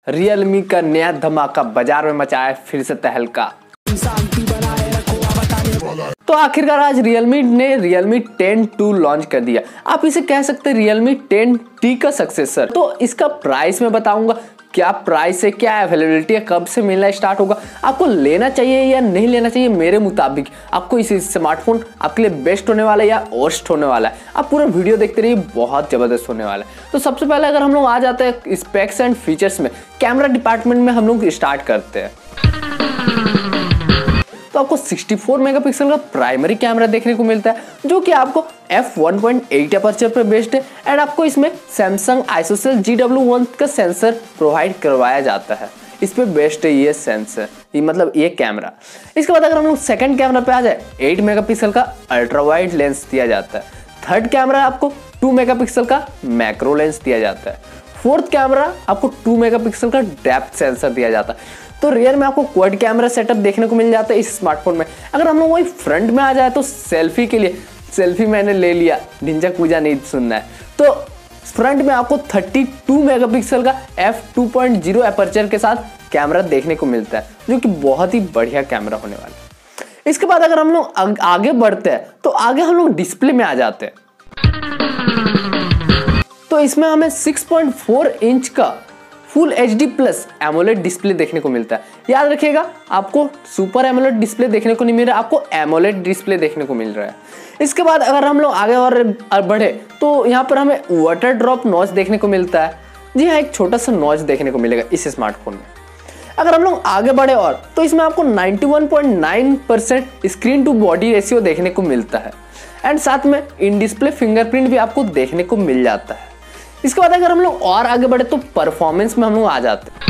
Realme का नया धमाका बाजार में मचाया फिर से तहलका। तो आखिरकार आज Realme ने Realme 10 लॉन्च कर दिया। आप इसे कह सकते हैं Realme 10T का सक्सेसर। तो इसका प्राइस मैं बताऊंगा, क्या प्राइस है, क्या अवेलेबिलिटी है, कब से मिलना स्टार्ट होगा, आपको लेना चाहिए या नहीं लेना चाहिए। मेरे मुताबिक आपको इस स्मार्टफोन आपके लिए बेस्ट होने वाला है या वर्स्ट होने वाला है। आप पूरा वीडियो देखते रहिए, बहुत जबरदस्त होने वाला है। तो सबसे पहले अगर हम लोग आ जाते हैं स्पेक्स एंड फीचर्स में, कैमरा डिपार्टमेंट में हम लोग स्टार्ट करते हैं। तो आपको 64 मेगापिक्सल का प्राइमरी कैमरा देखने को मिलता है, जो कि आपको f1.8 अपर्चर पर बेस्ड है। एंड आपको इसमें सैमसंग आइसोसेल GW1 का सेंसर प्रोवाइड करवाया जाता है। इस पे बेस्ट है ये सेंसर, ये कैमरा। इसके बाद अगर हम लोग सेकंड कैमरा पे आ जाए, 8 मेगापिक्सल का अल्ट्रा वाइड लेंस दिया जाता है। थर्ड कैमरा आपको 2 मेगापिक्सल का मैक्रो लेंस दिया जाता है। फोर्थ कैमरा आपको 2 मेगापिक्सल का डेप्थ सेंसर दिया जाता है। तो रियर में आपको क्वाड कैमरा सेटअप देखने को मिल जाता है इस स्मार्टफोन में। अगर हम लोग वही फ्रंट में आ जाए तो सेल्फी के लिए, सेल्फी मैंने ले लिया, ढिंचक पूजा नहीं सुनना है। तो फ्रंट में आपको 32 मेगापिक्सल का f2.0 अपर्चर के साथ कैमरा देखने को मिलता है, जो कि बहुत ही बढ़िया कैमरा होने वाला है। इसके बाद अगर हम लोग आगे बढ़ते हैं तो आगे हम लोग डिस्प्ले में आ जाते हैं। तो इसमें हमें 6.4 इंच का full HD plus AMOLED display देखने को मिलता है। याद रखिएगा, आपको सुपर एमोलेड डिस्प्ले देखने को नहीं मिल रहा है, आपको एमोलेड डिस्प्ले देखने को मिल रहा है। इसके बाद अगर हम लोग आगे और बढ़े तो यहाँ पर हमें वाटर ड्रॉप नॉच देखने को मिलता है। जी हाँ, एक छोटा सा नॉच देखने को मिलेगा इस स्मार्टफोन में। अगर हम लोग आगे बढ़े और तो इसमें आपको 91.9% स्क्रीन टू बॉडी रेशियो देखने को मिलता है। एंड साथ में इन डिस्प्ले फिंगरप्रिंट भी आपको देखने को मिल जाता है। इसके बाद अगर हम लोग और आगे बढ़े तो परफॉर्मेंस में हम लोग आ जाते हैं।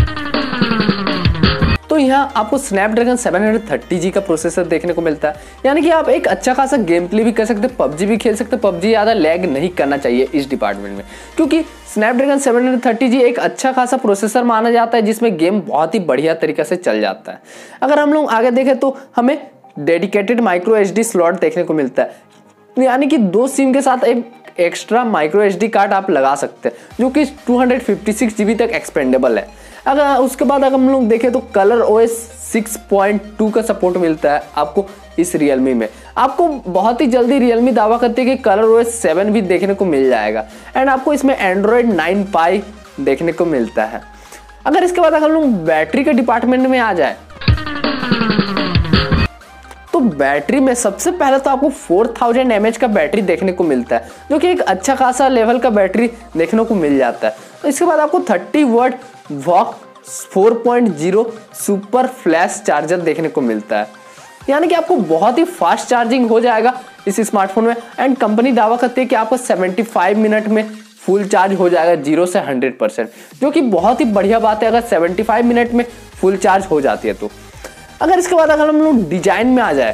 तो यहाँ आपको स्नैपड्रैगन 730G का प्रोसेसर देखने को मिलता है, यानी कि आप एक अच्छा खासा गेम प्ले भी कर सकते हैं, पबजी भी खेल सकते हैं। पबजी ज़्यादा लैग नहीं करना चाहिए इस डिपार्टमेंट में, क्योंकि स्नैपड्रैगन 730G एक अच्छा खासा प्रोसेसर माना जाता है जिसमें गेम बहुत ही बढ़िया तरीके से चल जाता है। अगर हम लोग आगे देखें तो हमें डेडिकेटेड माइक्रो SD स्लॉट देखने को मिलता है, यानी कि 2 सिम के साथ एक एक्स्ट्रा माइक्रो SD कार्ड आप लगा सकते हैं, जो कि 256 GB तक एक्सपेंडेबल है। अगर उसके बाद अगर हम लोग देखें तो कलर OS 6.2 का सपोर्ट मिलता है आपको इस Realme में। आपको बहुत ही जल्दी Realme दावा करते हैं कि कलर OS 7 भी देखने को मिल जाएगा। एंड आपको इसमें Android 9 Pie देखने को मिलता है। अगर इसके बाद अगर हम लोग बैटरी के डिपार्टमेंट में आ जाए तो बैटरी में सबसे पहले तो आपको 4000 mAh का बैटरी देखने को मिलता है, जो कि एक अच्छा खासा लेवल का बैटरी देखने को मिल जाता है। तो इसके बाद आपको 30 watt VOOC 4.0 super flash charger देखने को मिलता है, यानी कि आपको बहुत ही फास्ट चार्जिंग हो जाएगा इस स्मार्टफोन में। एंड कंपनी दावा करती है कि आपको 75 मिनट में फुल चार्ज हो जाएगा 0 से 100%, जो कि बहुत ही बढ़िया बात है अगर 75 मिनट में फुल चार्ज हो जाती है तो। अगर इसके बाद अगर हम लोग डिजाइन में आ जाए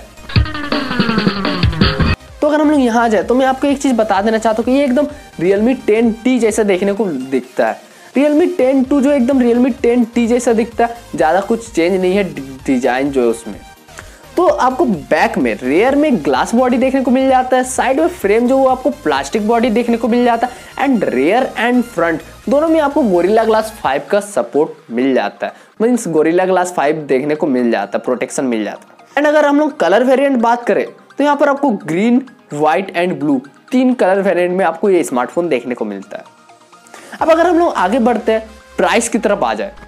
तो अगर हम लोग यहाँ आ जाए तो मैं आपको एक चीज बता देना चाहता हूँ कि ये एकदम Realme 10T जैसा देखने को दिखता है। Realme 10 जो एकदम Realme 10T जैसा दिखता है, ज़्यादा कुछ चेंज नहीं है डिजाइन जो है उसमें। तो आपको बैक में रेयर में ग्लास बॉडी देखने को मिल जाता है, साइड में फ्रेम जो वो आपको प्लास्टिक बॉडी देखने को मिल जाता है। एंड रेयर एंड फ्रंट दोनों में आपको गोरिल्ला ग्लास 5 का सपोर्ट मिल जाता है, मीन्स गोरिल्ला ग्लास 5 देखने को मिल जाता है, प्रोटेक्शन मिल जाता है। एंड अगर हम लोग कलर वेरिएंट बात करें तो यहाँ पर आपको green, white and blue 3 colour variant में आपको ये स्मार्टफोन देखने को मिलता है। अब अगर हम लोग आगे बढ़ते हैं प्राइस की तरफ आ जाए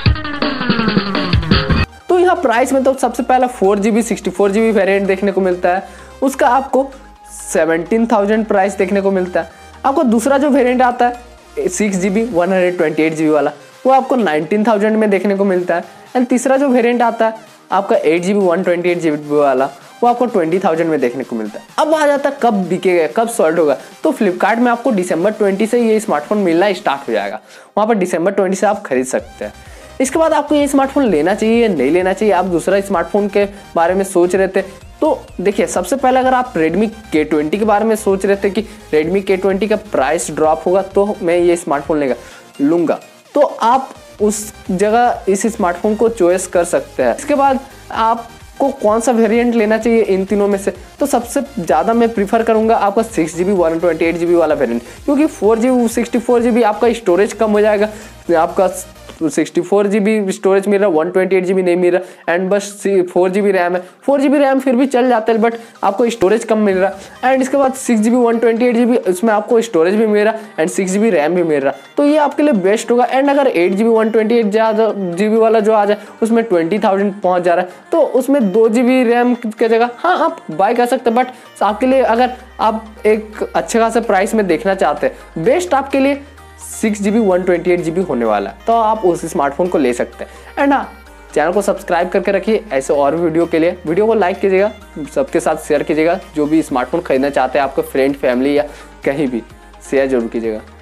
तो यहाँ प्राइस में तो सबसे पहला 4GB 64GB वेरिएंट देखने को मिलता है, उसका आपको 17,000 प्राइस देखने को मिलता है। आपको दूसरा जो वेरिएंट आता है 6GB 128GB वाला, वो आपको 19,000 में देखने को मिलता है। एंड तीसरा जो वेरिएंट आता है आपका 8GB 128GB वाला, वो आपको 20,000 में देखने को मिलता है। अब आ जाता है कब बिकेगा, कब सॉल्ड होगा, तो फ्लिपकार्ट में आपको दिसंबर 20 से ये स्मार्टफोन मिलना स्टार्ट हो जाएगा, वहाँ पर दिसंबर 20 से आप खरीद सकते हैं। इसके बाद आपको ये स्मार्टफोन लेना चाहिए या नहीं लेना चाहिए, आप दूसरा स्मार्टफोन के बारे में सोच रहे थे तो देखिए, सबसे पहले अगर आप Redmi K20 के बारे में सोच रहे थे कि Redmi K20 का प्राइस ड्रॉप होगा तो मैं ये स्मार्टफोन लूँगा, तो आप उस जगह इस स्मार्टफोन को चॉइस कर सकते हैं। इसके बाद आपको कौन सा वेरिएंट लेना चाहिए इन तीनों में से, तो सबसे ज़्यादा मैं प्रीफर करूँगा आपका 6GB 128GB वाला वेरिएंट, क्योंकि 4GB 64GB आपका स्टोरेज कम हो जाएगा, आपका 64 GB स्टोरेज मिल रहा है, 128 GB नहीं मिल रहा, एंड बस 4 GB रैम है। 4 GB रैम फिर भी चल जाता है, बट आपको स्टोरेज कम मिल रहा है। एंड इसके बाद 6 GB 128 GB इसमें आपको स्टोरेज भी मिल रहा है एंड 6 GB रैम भी मिल रहा है, तो ये आपके लिए बेस्ट होगा। एंड अगर 8 GB 128 GB वाला जो आ जाए उसमें 20,000 पहुंच जा रहा है, तो उसमें 2 GB रैम की जगह हाँ आप बाय कर सकते हैं। बट आपके लिए अगर आप एक अच्छे खासे प्राइस में देखना चाहते हैं, बेस्ट आपके लिए 6 GB 128 GB होने वाला है, तो आप उस स्मार्टफोन को ले सकते हैं। एंड हाँ, चैनल को सब्सक्राइब करके रखिए ऐसे और वीडियो के लिए। वीडियो को लाइक कीजिएगा, सबके साथ शेयर कीजिएगा, जो भी स्मार्टफोन खरीदना चाहते हैं आपके फ्रेंड फैमिली या कहीं भी शेयर जरूर कीजिएगा।